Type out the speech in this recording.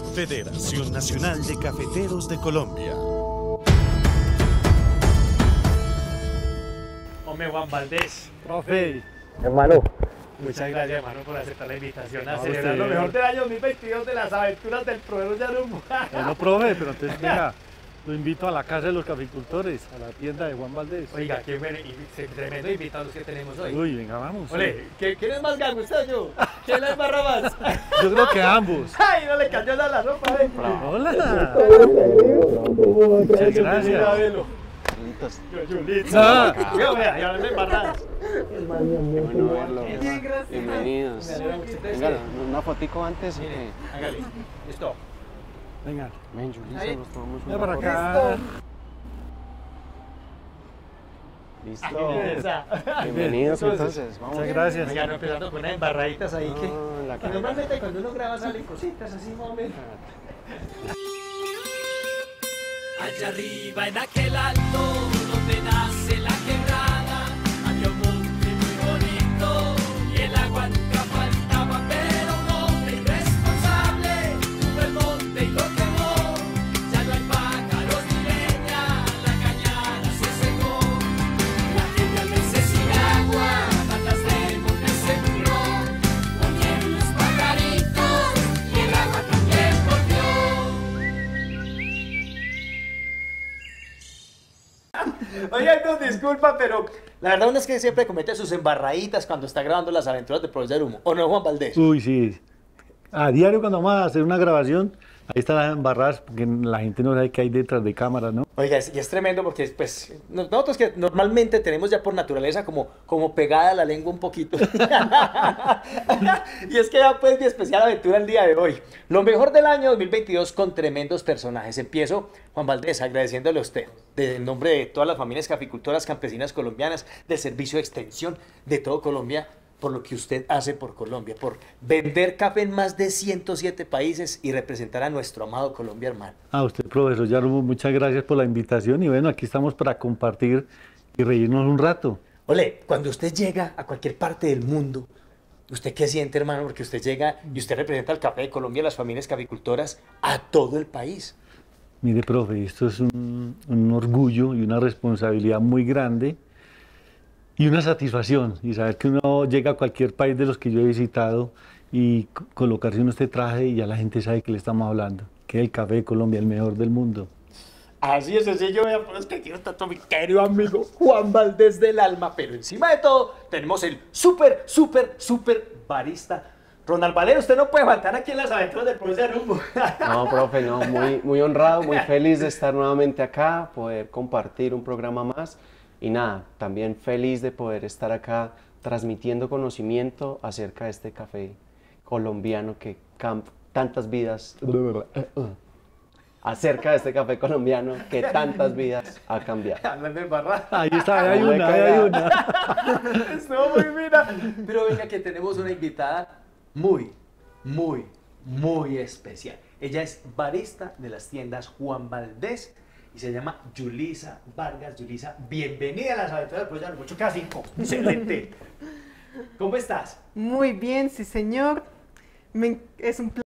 Federación Nacional de Cafeteros de Colombia. Hombre, Juan Valdés. Profe. Hermano. Muchas gracias, hermano, por aceptar la invitación a No, celebrar usted. lo mejor del año 2022 de las aventuras del profesor Yarumo. No, profe, pero entonces venga, lo invito a la casa de los caficultores, a la tienda de Juan Valdés. Oiga, qué bueno, y tremendo invitados que tenemos hoy. Uy, venga, vamos. Ole, ¿quién es más gago, usted o yo? ¿Quién la embarra más? Yo creo que ambos. ¡Ay, no le cayó nada la ropa, Hola. Muchas gracias. Julita. Yo, vea, y ahora me embarradas. Bueno verlo. Bien, gracias. Bienvenidos. Me alegra mucho. Venga, una fotico antes. Mire, hágale. Listo. Venga, Ven, Julissa, nos tomamos venga una para foto. acá. Listo. Esa. Bienvenidos entonces. Vamos. Muchas gracias. Oiga, no empezando con unas embarraditas ahí que... No, la que cara. normalmente cuando uno graba salen cositas así, más o menos. Allá arriba en aquel alto donde nace la quebrada había un monte muy bonito y el agua nunca faltaba, pero un hombre irresponsable tuvo el monte y lo quemó. Ya no hay pájaros ni leña, la cañada se secó. La gente al verse sin agua, patas del monte se murió. Murieron los pajaritos y el agua también volvió. Oiga, no, disculpa, pero la verdad uno es que siempre comete sus embarraditas cuando está grabando las aventuras del profesor Yarumo. ¿O no, Juan Valdés? Uy, sí. A diario cuando vamos a hacer una grabación, ahí están las embarradas, porque la gente no sabe qué hay detrás de cámara, ¿no? Oiga, y es tremendo porque pues nosotros que normalmente tenemos ya por naturaleza como pegada la lengua un poquito. Y es que ya pues mi especial aventura el día de hoy. Lo mejor del año 2022 con tremendos personajes. Empiezo, Juan Valdés, agradeciéndole a usted, en nombre de todas las familias caficultoras campesinas colombianas, del Servicio de Extensión de todo Colombia, por lo que usted hace por Colombia, por vender café en más de 107 países y representar a nuestro amado Colombia, hermano. A usted, profesor Yarumo, muchas gracias por la invitación y bueno, aquí estamos para compartir y reírnos un rato. Ole, cuando usted llega a cualquier parte del mundo, ¿usted qué siente, hermano? Porque usted llega y usted representa el café de Colombia, las familias caficultoras, a todo el país. Mire, profe, esto es un orgullo y una responsabilidad muy grande y una satisfacción. Y saber que uno llega a cualquier país de los que yo he visitado y colocarse en este traje y ya la gente sabe que le estamos hablando, que el café de Colombia es el mejor del mundo. Así es sencillo, vea, pues es que quiero tanto a mi querido amigo Juan Valdés del Alma, pero encima de todo tenemos el súper barista Ronald Valero. Usted no puede faltar aquí en las aventuras del profesor Yarumo. No, profe, no, muy honrado, muy feliz de estar nuevamente acá, poder compartir un programa más y nada, también feliz de poder estar acá transmitiendo conocimiento acerca de este café colombiano que tantas vidas, acerca de este café colombiano que tantas vidas ha cambiado. Hablando de barra. Ahí está, ahí hay una. Estuvo muy mira. Pero venga que tenemos una invitada muy especial. Ella es barista de las tiendas Juan Valdés y se llama Julissa Vargas. Julissa, bienvenida a las aventuras del profesor Yarumo. 8K5. Excelente. ¿Cómo estás? Muy bien, sí señor. Es un placer.